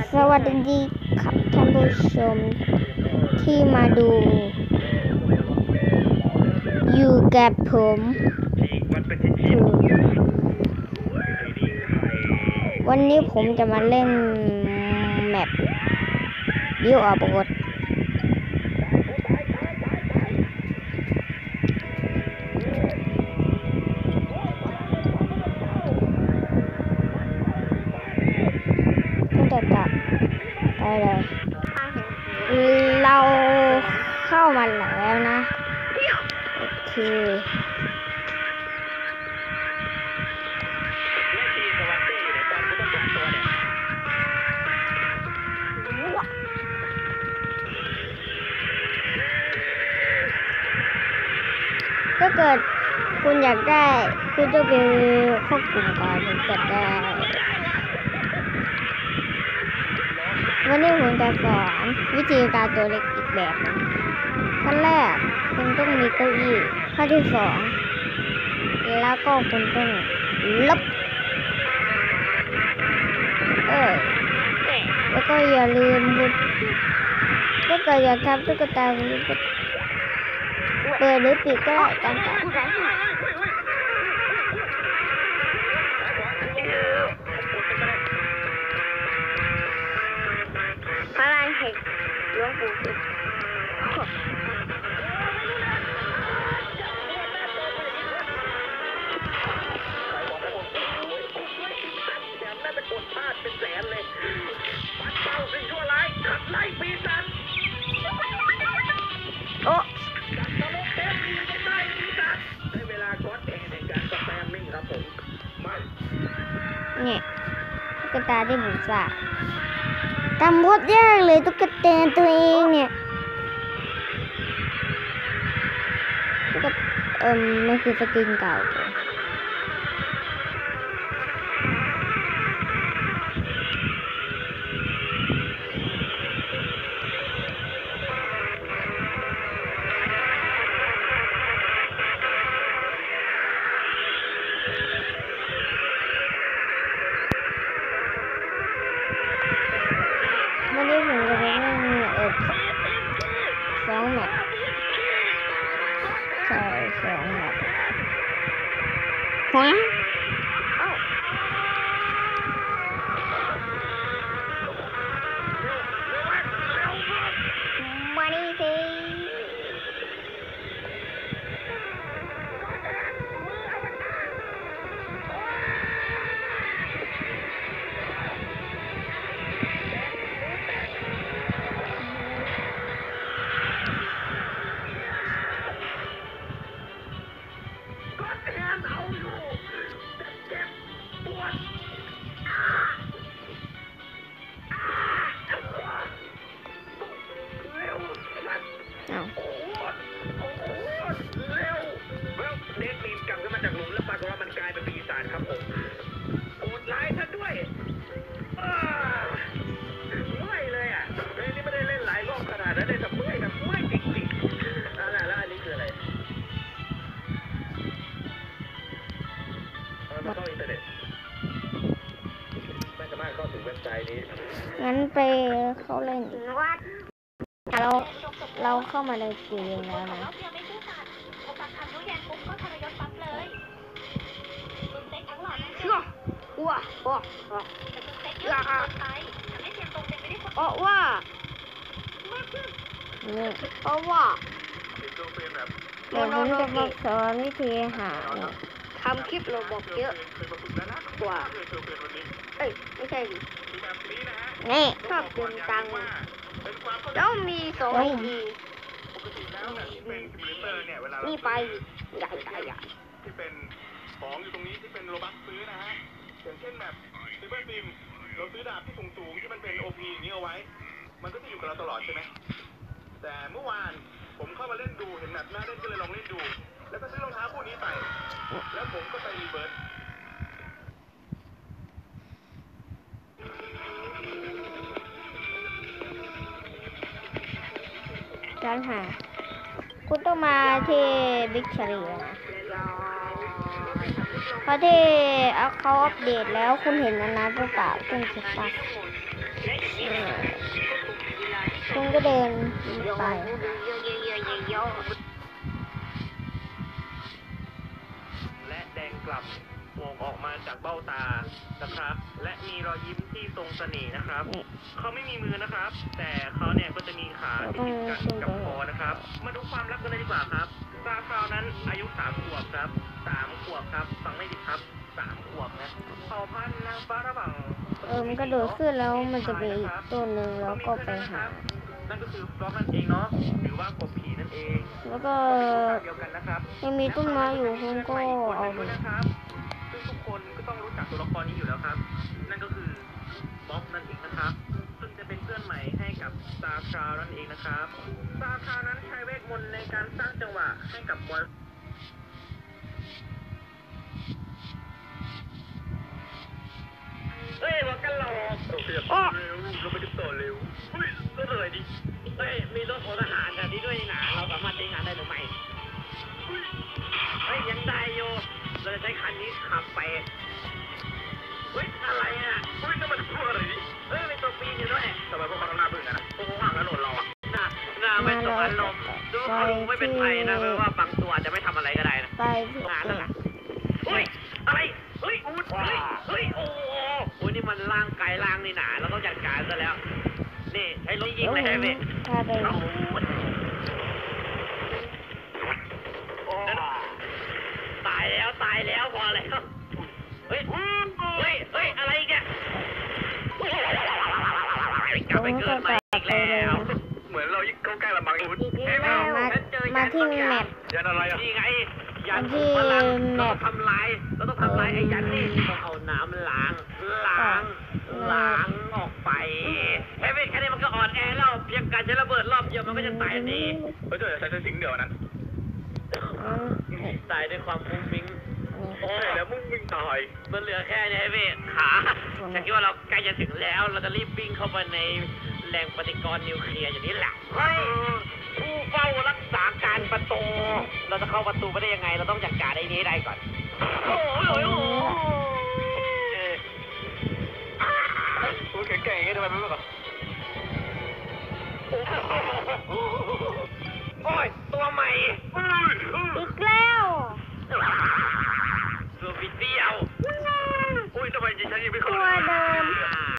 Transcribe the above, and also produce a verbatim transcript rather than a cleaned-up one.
สวัสดีครับท่านผู้ชมที่มาดูอยู่กับผมวันนี้ผมจะมาเล่นแมปบิวออบกดตั้งแต่ตัดไปเลยเราเข้ามาแล้วนะโอเคถ้าเกิดคุณอยากได้คุณจะไปเข้ากลุ่มก่อนถึงจะได้วันนี้ผมจะสอนวิธีการตัวเล็กอีกแบบนึงขั้นแรกคุณต้องมีเก้าอี้ขั้นที่สองแล้วก็คุณต้องลบเออแล้วก็อย่าลืมถ้าเกิดอยากทำตุ๊กตาเปิดหรือปิดก็ได้ตามใจพลังแห่งหลวงปู่เป็นแสนเลยปัดเป่าสิ่งชั่วร้ายขับไล่ปีศาจโอ้จัดตลกเทปนี้จะได้ปีศาจได้เวลาคอสเพลย์ในการสแปมมิ่งครับผมไม่เนี่ยตุ๊กตาที่บุษราทำโคตรยากเลยตุ๊กตาตัวเองเนี่ยตุ๊กตาเอ่อมันคือสกินเก่าวันนี้ผมจะไปเล่นเอ็ดสองแมตช์ใช่สองแมตช์ฮะมาดิสิงั้นไปเข้าเล่นเราเราเข้ามาในเกมแล้วนะว้าว้าว้าเพราะว่านี่เพราะว่าเดี๋ยวผมจะมาสอนวิธีหาทำคลิปเราบอกเยอะกว่าเอ้ยไม่ใช่ดินี่ชอบเดินตังแล้วมีสองทีนี่ไปใหญ่ใหญ่ใหญ่ที่เป็นของอยู่ตรงนี้ที่เป็นโลบัคซื้อนะฮะอย่างเช่นแบบซิลเวอร์ซิมเราซื้อดาบที่สูงสูงที่มันเป็นโอพีนี้เอาไว้มันก็จะอยู่กับเราตลอดใช่ไหมแต่เมื่อวานผมเข้ามาเล่นดูเห็นแบบน่าเล่นก็เลยลองเล่นดูแล้วก็ซื้อรองเท้าคู่นี้ไปแล้วผมก็ไปรีเวิร์สการหาคุณต้องมาที่บิ๊กเชอรี่นะเพราะที่เอาเขาอัปเดตแล้วคุณเห็นอันนั้นหรือเปล่าคุณสิบปักคุณก็เดินไปและแดงกล่ำมองออกมาจากเบ้าตานะครับ และมีรอยยิ้มที่ทรงเสน่ห์นะครับเขาไม่มีมือนะครับ แต่เขาเนี่ยก็จะมีขาที่ติดกันกับคอนะครับ มาดูความลับกันเลยดีกว่าครับซาคราวนั้นอายุสามขวบครับสามขวบครับฟังไม่ผิดครับสามขวบนะเผ่าพันธุ์นางฟ้าระบังเออมันกระโดดขึ้นแล้วมันจะมีอีกตัวหนึ่งแล้วก็ไปหานั่นก็คือฟล็อกนั่นเองเนาะหรือว่ากบผีนั่นเองแล้วก็เดียวกันนะครับยังมีต้นไม้อยู่คุณก็เอาไปนะครับซึ่งทุกคนก็ต้องรู้จักตัวละครนี้อยู่แล้วครับนั่นก็คือบ๊อบนั่นเองนะครับซึ่งจะเป็นเพื่อนใหม่ให้กับซาครานั่นเองนะครับซาครานั้นใช้เวทมนต์ในการสร้างจังหวะให้กับบอยเฮ้ยว่ากันหลอกเราเปลี่ยนเร็วเราไปติดต่อเร็วเฮ้ยรถอะไรดิเฮ้ยมีรถของทหารแบบนี้ด้วยนี่นะเราสามารถใช้งานได้หรือไม่เฮ้ยยังได้โยเราจะใช้คันนี้ขับไปเฮ้ยอะไรอ่ะเฮ้ยนั่นมันตัวอะไรดิเฮ้ยเป็นตัวปีนอยู่ด้วยทำไมพวกเขาทำหน้าบึ้งกันนะพวกเขาห่างถนนเราอ่ะหน้าหน้าไม่ตกอารมณ์ดูเขาดูไม่เป็นไรนะเพราะว่าบางตัวจะไม่ทำอะไรก็ได้นะไปงานนั่นแหละเฮ้ยอะไรเฮ้ยอูดเฮ้ยเฮ้ยโอ้โหโอ้ยนี่มันร่างกายร่างนี่หนาเราต้องจัดการซะแล้วนี่ไอ้รถยิงเลยแฮะเว้ยพาไปตายแล้วตายแล้วพอแล้วเฮ้ยเฮ้ยเฮ้ยอะไรอีกเนี่ยกลับไปเกิดใหม่อีกแล้วเหมือนเรายิ่งเข้าใกล้ละมังอูดมามาที่แมปยันอะไรอ่ะนี่ไงยันพลังเราต้องทำลายเราต้องทำลายไอ้ยันนี่ต้องเอาน้ำล้างล้างล้างออกไปแค่แค่นี้มันก็อ่อนแอแล้วเพียงการจะระเบิดรอบเดียวมันก็จะตายดีเฮ้ยเดี๋ยวใช้สิ่งเดียวนั้นตายด้วยความมุ้งมิ้งโอ้ยแล้วมุ้งมิ้งตายมันเหลือแค่นี้เว้ยขาฉันคิดว่าเราใกล้จะถึงแล้วเราจะรีบวิ่งเข้าไปในแหล่งปฏิกรณ์นิวเคลียร์อย่างนี้แหละเฮ้ยผู้เฝ้ารักษาการประตูเราจะเข้าประตูไปได้ยังไงเราต้องจัดการไอ้นี้ได้ก่อนโอ้ยโอ้ยโอ้ยโอ้ยแก่ๆอย่างนี้ทำไมไม่รู้ก่อนโอ้ยตัวใหม่อีกแล้วตัวบิดเดียวอุ้ยทำไมฉันยังไม่เข้าตัวเดิม